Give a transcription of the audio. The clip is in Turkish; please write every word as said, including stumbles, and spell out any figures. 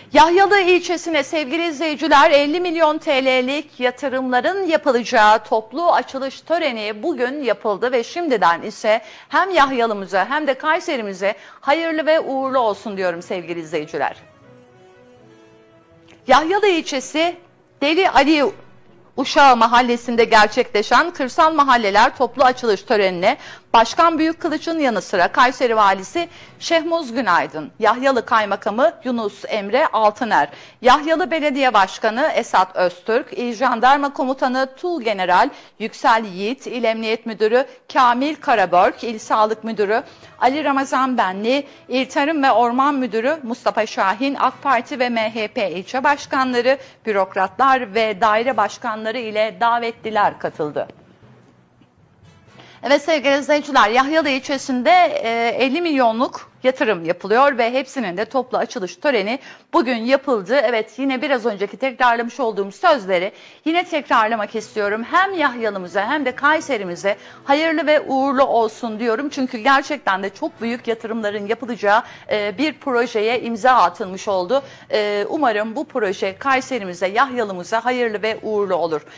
Yahyalı ilçesine sevgili izleyiciler elli milyon T L'lik yatırımların yapılacağı toplu açılış töreni bugün yapıldı ve şimdiden ise hem Yahyalımıza hem de Kayserimize hayırlı ve uğurlu olsun diyorum sevgili izleyiciler. Yahyalı ilçesi Deli Ali Uşağı Mahallesi'nde gerçekleşen Kırsal Mahalleler toplu açılış törenine Başkan Büyükkılıç'ın yanı sıra Kayseri Valisi Şehmuz Günaydın, Yahyalı Kaymakamı Yunus Emre Altıner, Yahyalı Belediye Başkanı Esat Öztürk, İl Jandarma Komutanı Tuğgeneral Yüksel Yiğit, İl Emniyet Müdürü Kamil Karabörk, İl Sağlık Müdürü Ali Ramazan Benli, İl Tarım ve Orman Müdürü Mustafa Şahin, AK Parti ve M H P ilçe başkanları, bürokratlar ve daire başkanları ile davetliler katıldı. Evet sevgili izleyiciler, Yahyalı ilçesinde elli milyonluk yatırım yapılıyor ve hepsinin de toplu açılış töreni bugün yapıldı. Evet, yine biraz önceki tekrarlamış olduğum sözleri yine tekrarlamak istiyorum. Hem Yahyalımıza hem de Kayserimize hayırlı ve uğurlu olsun diyorum. Çünkü gerçekten de çok büyük yatırımların yapılacağı bir projeye imza atılmış oldu. Umarım bu proje Kayserimize, Yahyalımıza hayırlı ve uğurlu olur.